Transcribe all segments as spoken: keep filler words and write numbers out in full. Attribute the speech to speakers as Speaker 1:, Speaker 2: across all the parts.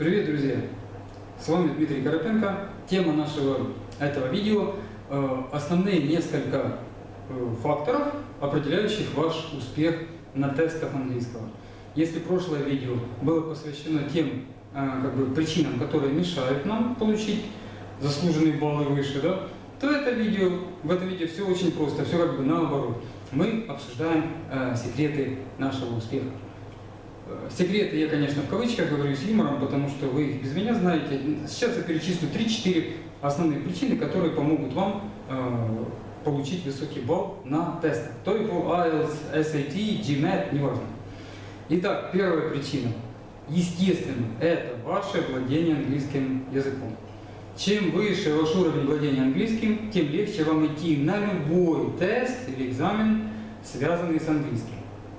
Speaker 1: Привет, друзья! С вами Дмитрий Карапенко. Тема нашего этого видео э, – основные несколько э, факторов, определяющих ваш успех на тестах английского. Если прошлое видео было посвящено тем э, как бы, причинам, которые мешают нам получить заслуженные баллы выше, да, то это видео, в этом видео все очень просто, все как бы наоборот. Мы обсуждаем э, секреты нашего успеха. Секреты я, конечно, в кавычках говорю с юмором, потому что вы их без меня знаете. Сейчас я перечислю три-четыре основные причины, которые помогут вам э, получить высокий балл на тестах. TOEFL, айлтс, эс эй ти, джи мэт, неважно. Итак, первая причина. Естественно, это ваше владение английским языком. Чем выше ваш уровень владения английским, тем легче вам идти на любой тест или экзамен, связанный с английским.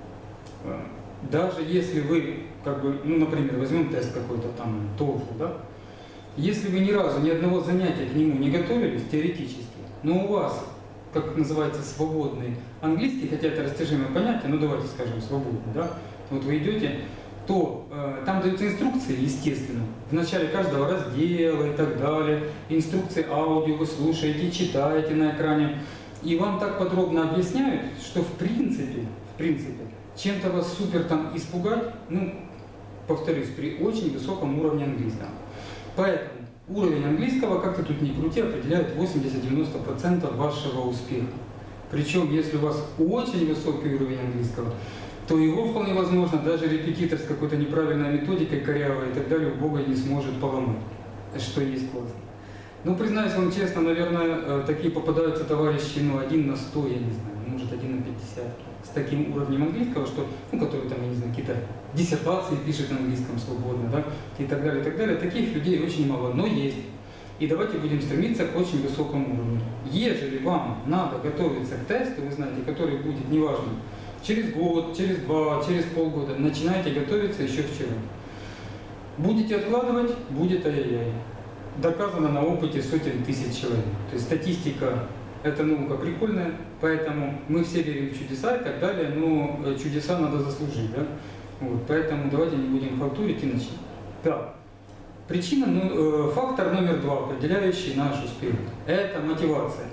Speaker 1: Даже если вы, как бы, ну, например, возьмем тест какой-то там, TOEFL, да? Если вы ни разу, ни одного занятия к нему не готовились, теоретически, но у вас, как называется, свободный английский, хотя это растяжимое понятие, ну давайте скажем свободный, да? Вот вы идете, то э, там даются инструкции, естественно, в начале каждого раздела и так далее, инструкции аудио вы слушаете, читаете на экране, и вам так подробно объясняют, что в принципе, в принципе, чем-то вас супер там испугать, ну, повторюсь, при очень высоком уровне английского. Поэтому уровень английского, как-то тут ни крути, определяет восемьдесят-девяносто процентов вашего успеха. Причем, если у вас очень высокий уровень английского, то его вполне возможно даже репетитор с какой-то неправильной методикой, корявой и так далее, у Бога не сможет поломать, что есть классно. Ну, признаюсь вам честно, наверное, такие попадаются товарищи, ну, один на сто, я не знаю, может, один на пятьдесят. С таким уровнем английского, что, ну, который там, я не знаю, какие-то диссертации пишет на английском свободно, да, и так далее, и так далее. Таких людей очень мало, но есть. И давайте будем стремиться к очень высокому уровню. Ежели вам надо готовиться к тесту, вы знаете, который будет, неважно, через год, через два, через полгода, начинайте готовиться еще вчера. Будете откладывать, будет ай-яй-яй. Доказано на опыте сотен тысяч человек. То есть статистика – это наука прикольная, поэтому мы все верим в чудеса и так далее, но чудеса надо заслужить, да? Вот, поэтому давайте не будем халтурить и начнем. Да. Причина, ну, фактор номер два, определяющий наш успех – это мотивация.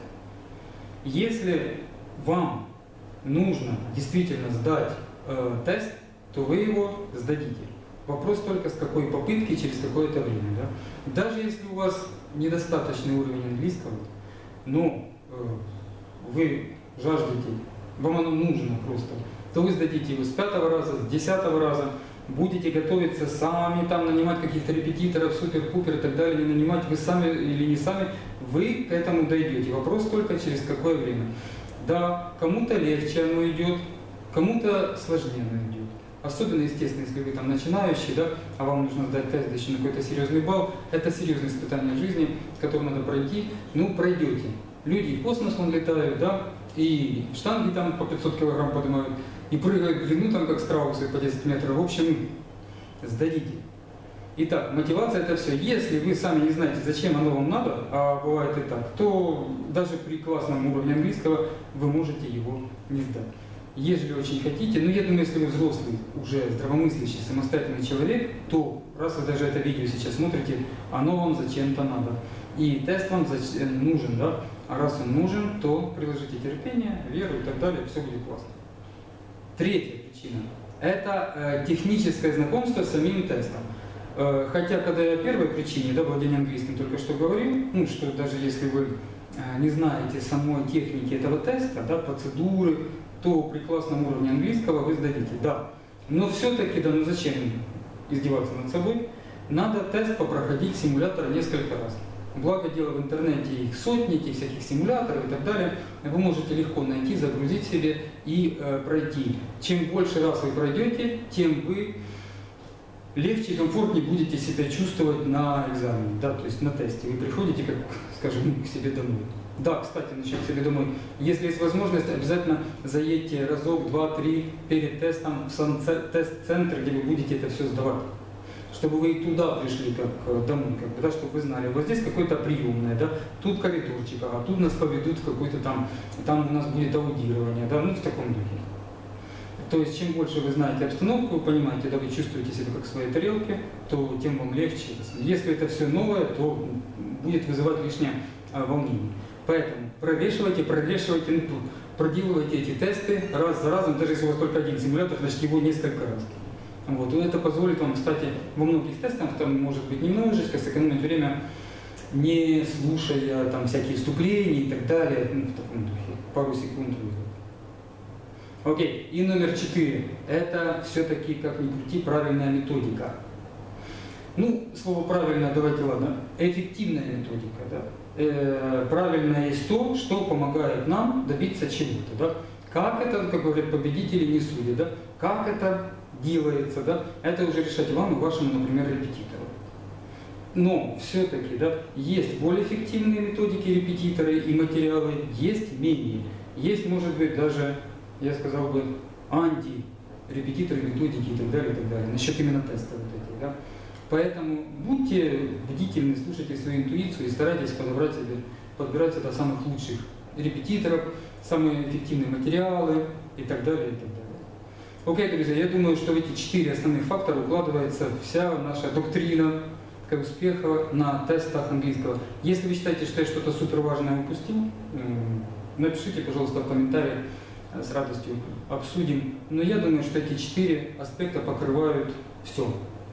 Speaker 1: Если вам нужно действительно сдать э, тест, то вы его сдадите. Вопрос только с какой попытки, через какое-то время. Да? Даже если у вас недостаточный уровень английского, но э, вы жаждете, вам оно нужно просто, то вы сдадите его с пятого раза, с десятого раза, будете готовиться сами, там нанимать каких-то репетиторов, супер-пупер и так далее, не нанимать вы сами или не сами, вы к этому дойдете. Вопрос только через какое время. Да, кому-то легче оно идет, кому-то сложнее оно идет. Особенно, естественно, если вы там начинающий, да, а вам нужно сдать тест, да еще на какой-то серьезный балл, это серьезное испытание жизни, которое надо пройти, ну, пройдете. Люди в космос вон летают, да, и штанги там по пятьсот килограмм поднимают, и прыгают в длину там, как страусы, по десять метров. В общем, сдадите. Итак, мотивация – это все. Если вы сами не знаете, зачем оно вам надо, а бывает и так, то даже при классном уровне английского вы можете его не сдать. Если очень хотите, но я думаю, если вы взрослый, уже здравомыслящий, самостоятельный человек, то раз вы даже это видео сейчас смотрите, оно вам зачем-то надо. И тест вам нужен, да? А раз он нужен, то приложите терпение, веру и так далее, все будет классно. Третья причина – это э, техническое знакомство с самим тестом. Э, хотя, когда я о первой причине, да, владения английским только что говорил, ну, что даже если вы э, не знаете самой техники этого теста, да, процедуры, то при классном уровне английского вы сдадите, да. Но все-таки, да, ну зачем издеваться над собой, надо тест попроходить симулятор несколько раз. Благо дело, в интернете их сотни, этих всяких симуляторов и так далее. Вы можете легко найти, загрузить себе и э, пройти. Чем больше раз вы пройдете, тем вы легче и комфортнее будете себя чувствовать на экзамене, да, то есть на тесте. Вы приходите, как, скажем, к себе домой. Да, кстати, насчет себе домой. Если есть возможность, обязательно заедьте разок, два, три перед тестом в тест-центр, где вы будете это все сдавать. Чтобы вы и туда пришли, как домой, как бы, да, чтобы вы знали, вот здесь какое-то приемное, да, тут коридорчик, а тут нас поведут в какой-то там, там у нас будет аудирование, да, ну в таком духе. То есть, чем больше вы знаете обстановку, вы понимаете, да, вы чувствуете себя как в своей тарелке, то тем вам легче. Если это все новое, то будет вызывать лишнее а, волнение. Поэтому провешивайте, прорешивайте, ну, проделывайте эти тесты раз за разом, даже если у вас только один симулятор, значит его несколько раз. Вот. И это позволит вам, кстати, во многих тестах, там, может быть, немножечко сэкономить время, не слушая там всякие вступления и так далее, ну, в таком духе, пару секунд. Окей, и номер четыре. Это все-таки, как ни крути, правильная методика. Ну, слово правильно, давайте, ладно, эффективная методика, да? Э, правильно есть то, что помогает нам добиться чего-то, да? Как это, как говорят победители, не судят, да? Как это делается, да? Это уже решать вам и вашему, например, репетитору. Но все-таки, да, есть более эффективные методики репетиторы и материалы, есть менее. Есть, может быть, даже, я сказал бы, анти-репетиторы, методики и так далее, и так далее. Насчет именно теста вот этих, да. Поэтому будьте бдительны, слушайте свою интуицию и старайтесь подобрать себе, подбирать сюда самых лучших репетиторов, самые эффективные материалы и так далее, и так далее. Окей, друзья, я думаю, что в эти четыре основных фактора укладывается вся наша доктрина успеха на тестах английского. Если вы считаете, что я что-то супер важное упустил, напишите, пожалуйста, в комментариях, с радостью обсудим. Но я думаю, что эти четыре аспекта покрывают все.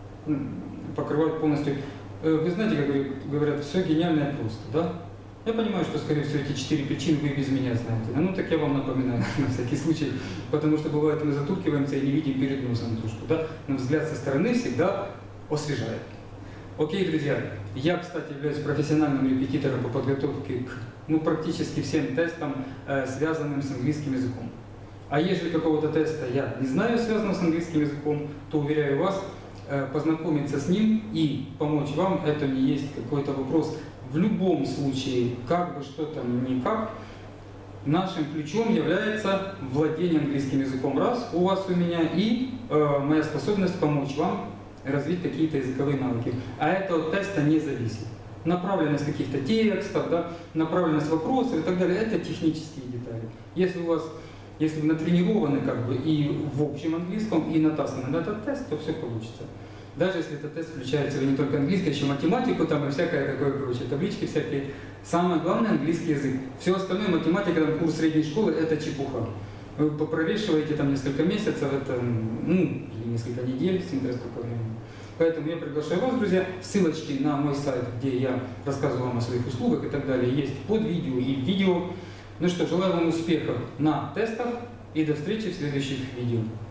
Speaker 1: Покрывают полностью. Вы знаете, как говорят, все гениальное просто, да? Я понимаю, что, скорее всего, эти четыре причины вы без меня знаете. Ну, так я вам напоминаю, на всякий случай, потому что бывает, мы затуркиваемся и не видим перед носом дружку, да? Но взгляд со стороны всегда освежает. Окей, друзья, я, кстати, являюсь профессиональным репетитором по подготовке к ну, практически всем тестам, э, связанным с английским языком. А если какого-то теста я не знаю, связанного с английским языком, то, уверяю вас, э, познакомиться с ним и помочь вам, это не есть какой-то вопрос. В любом случае, как бы что-то никак, нашим ключом является владение английским языком раз у вас у меня и э, моя способность помочь вам развить какие-то языковые навыки. А это от теста не зависит. Направленность каких-то текстов, да, направленность вопросов и так далее, это технические детали. Если у вас, если вы натренированы как бы и в общем английском, и натасканы на этот тест, то все получится. Даже если этот тест включает в себя не только английский, а еще математику, там и всякое такое прочее, таблички всякие. Самое главное — английский язык. Все остальное, математика, там, курс средней школы, это чепуха. Вы попровешиваете там несколько месяцев, это, ну, или несколько недель, смотря сколько времени. Поэтому я приглашаю вас, друзья. Ссылочки на мой сайт, где я рассказываю вам о своих услугах и так далее, есть под видео и в видео. Ну что, желаю вам успехов на тестах и до встречи в следующих видео.